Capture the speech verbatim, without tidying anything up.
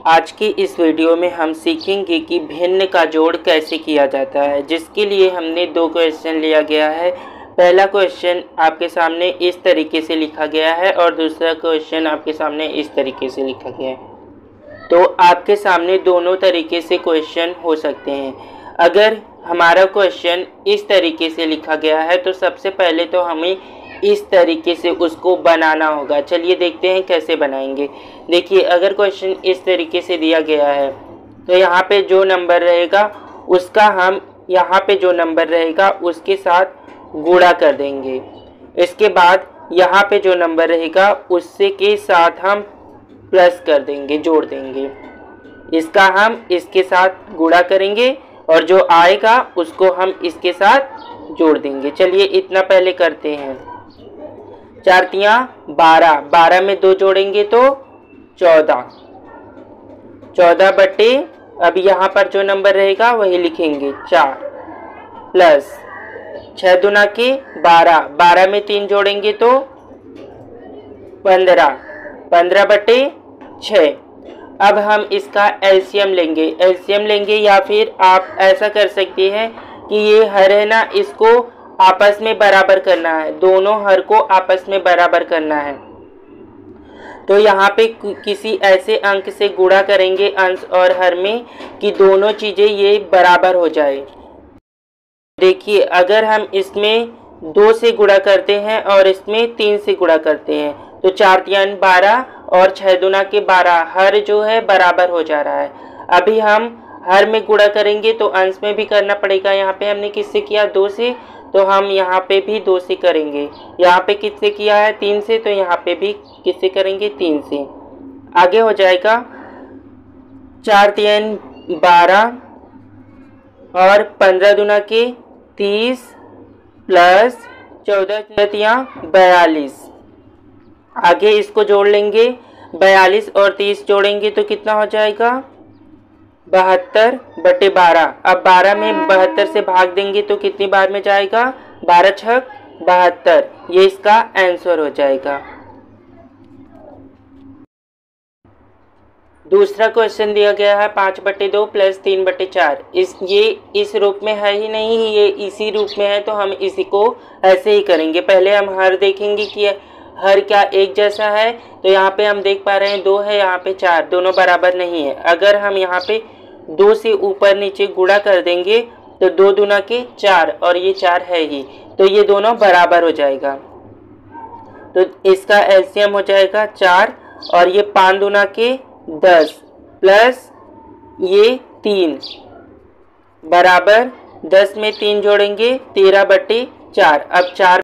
आज की इस वीडियो में हम सीखेंगे कि भिन्न का जोड़ कैसे किया जाता है, जिसके लिए हमने दो क्वेश्चन लिया गया है। पहला क्वेश्चन आपके सामने इस तरीके से लिखा गया है और दूसरा क्वेश्चन आपके सामने इस तरीके से लिखा गया है। तो आपके सामने दोनों तरीके से क्वेश्चन हो सकते हैं। अगर हमारा क्वेश्चन इस तरीके से लिखा गया है तो सबसे पहले तो हमें इस तरीके से उसको बनाना होगा। चलिए देखते हैं कैसे बनाएंगे। देखिए, अगर क्वेश्चन इस तरीके से दिया गया है तो यहाँ पे जो नंबर रहेगा उसका हम यहाँ पे जो नंबर रहेगा उसके साथ गुणा कर देंगे। इसके बाद यहाँ पे जो नंबर रहेगा उससे के साथ हम प्लस कर देंगे, जोड़ देंगे। इसका हम इसके साथ गुणा करेंगे और जो आएगा उसको हम इसके साथ जोड़ देंगे। चलिए इतना पहले करते हैं। चार तिया बारह, बारह में दो जोड़ेंगे तो चौदह, चौदह बटे अब यहाँ पर जो नंबर रहेगा वही लिखेंगे चार, प्लस छः दुना के बारह, बारह में तीन जोड़ेंगे तो पंद्रह, पंद्रह बटे छः। अब हम इसका एलसीएम लेंगे, एलसीएम लेंगे या फिर आप ऐसा कर सकते हैं कि ये हर है ना, इसको आपस में बराबर करना है, दोनों हर को आपस में बराबर करना है। तो यहाँ पे किसी ऐसे अंक से गुणा करेंगे अंश और हर में कि दोनों चीज़ें ये बराबर हो जाए। देखिए, अगर हम इसमें दो से गुणा करते हैं और इसमें तीन से गुणा करते हैं तो चार तियान बारह और छः दुना के बारह, हर जो है बराबर हो जा रहा है। अभी हम हर में गुणा करेंगे तो अंश में भी करना पड़ेगा। यहाँ पे हमने किससे किया? दो से, तो हम यहाँ पे भी दो से करेंगे। यहाँ पे किससे किया है? तीन से, तो यहाँ पे भी किससे करेंगे? तीन से। आगे हो जाएगा चार तियान बारह और पंद्रह दुना के तीस प्लस चौदह तिया बयालीस। आगे इसको जोड़ लेंगे, बयालीस और तीस जोड़ेंगे तो कितना हो जाएगा? बहत्तर बटे बारह। अब बारह में बहत्तर से भाग देंगे तो कितनी बार में जाएगा? बारह छक बहत्तर। ये इसका आंसर हो जाएगा। दूसरा क्वेश्चन दिया गया है पाँच बटे दो प्लस तीन बटे चार। इस ये इस रूप में है ही नहीं, ये इसी रूप में है, तो हम इसी को ऐसे ही करेंगे। पहले हम हर देखेंगे कि हर क्या एक जैसा है, तो यहाँ पे हम देख पा रहे हैं दो है, यहाँ पे चार, दोनों बराबर नहीं है। अगर हम यहाँ पे दो से ऊपर नीचे गुणा कर देंगे तो दो दुना के चार और ये चार है ही, तो ये दोनों बराबर हो जाएगा। तो इसका एलसीएम हो जाएगा चार और ये पाँच दुना के दस प्लस ये तीन बराबर दस में तीन जोड़ेंगे तेरह बटे चार। अब चार